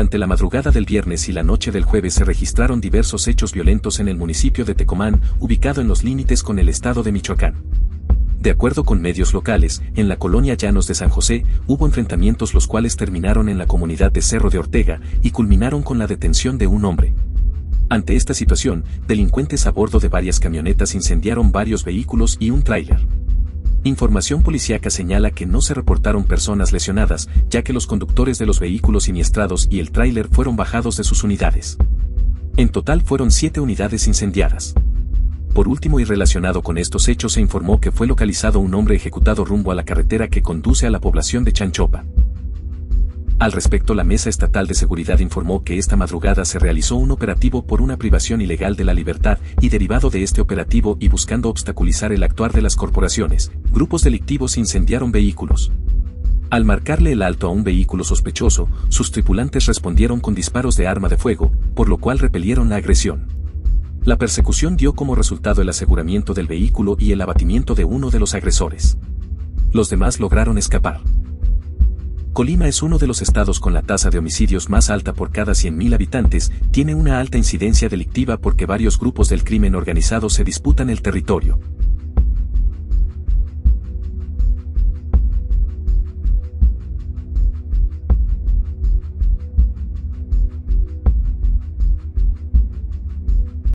Durante la madrugada del viernes y la noche del jueves se registraron diversos hechos violentos en el municipio de Tecomán, ubicado en los límites con el estado de Michoacán. De acuerdo con medios locales, en la colonia Llanos de San José, hubo enfrentamientos los cuales terminaron en la comunidad de Cerro de Ortega y culminaron con la detención de un hombre. Ante esta situación, delincuentes a bordo de varias camionetas incendiaron varios vehículos y un tráiler. Información policíaca señala que no se reportaron personas lesionadas, ya que los conductores de los vehículos siniestrados y el tráiler fueron bajados de sus unidades. En total fueron 7 unidades incendiadas. Por último y relacionado con estos hechos se informó que fue localizado un hombre ejecutado rumbo a la carretera que conduce a la población de Chanchopa. Al respecto, la Mesa Estatal de Seguridad informó que esta madrugada se realizó un operativo por una privación ilegal de la libertad y derivado de este operativo y buscando obstaculizar el actuar de las corporaciones, grupos delictivos incendiaron vehículos. Al marcarle el alto a un vehículo sospechoso, sus tripulantes respondieron con disparos de arma de fuego, por lo cual repelieron la agresión. La persecución dio como resultado el aseguramiento del vehículo y el abatimiento de uno de los agresores. Los demás lograron escapar. Colima es uno de los estados con la tasa de homicidios más alta por cada 100.000 habitantes, tiene una alta incidencia delictiva porque varios grupos del crimen organizado se disputan el territorio.